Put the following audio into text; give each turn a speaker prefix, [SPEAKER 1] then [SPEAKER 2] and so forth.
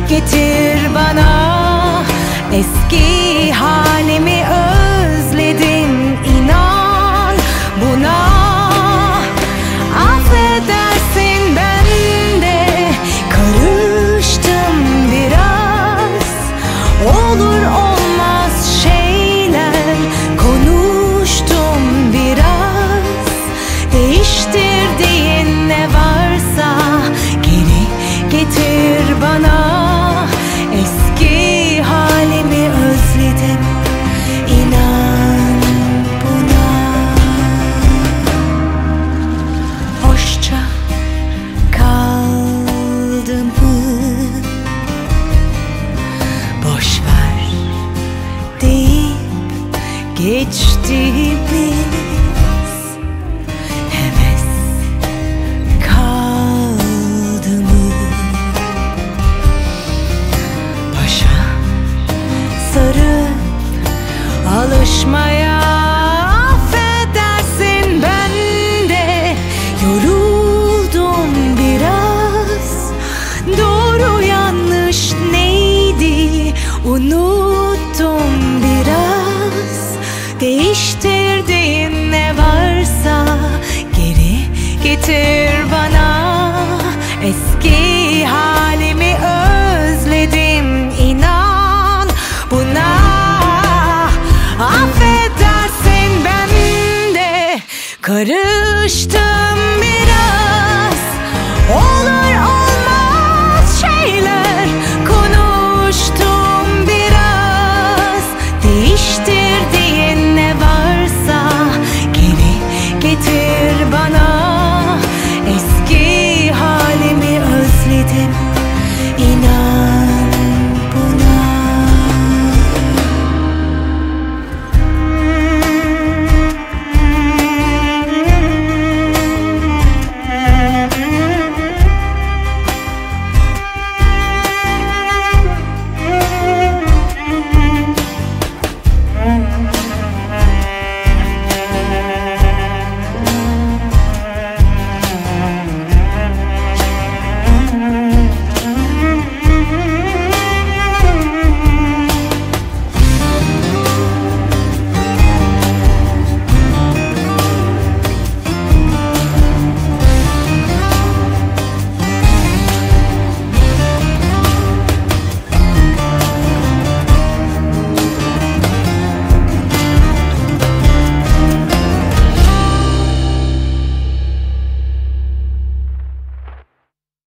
[SPEAKER 1] getir bana. Eski halimi özledim, inan buna. Affedersin, ben de karıştım biraz. Olur olmaz şeyler konuştum biraz. Değiştirdiğin ne varsa geri getir bana. Eski halimi özledim, inan buna. Hoşça kaldı mı? Boş ver deyip geçtiğimiz heves kaldı mı? Başa sarıp alışmaya. Affedersin, ben de yoruldum biraz. Doğru yanlış neydi unuttum biraz. Değiştirdiğin ne varsa geri getir